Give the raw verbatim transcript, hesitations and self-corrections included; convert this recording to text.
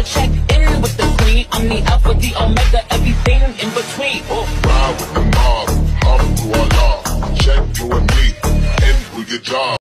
check in with the queen. I'm the alpha, the omega, everything in between. Oh, ride with the mob, up to Allah.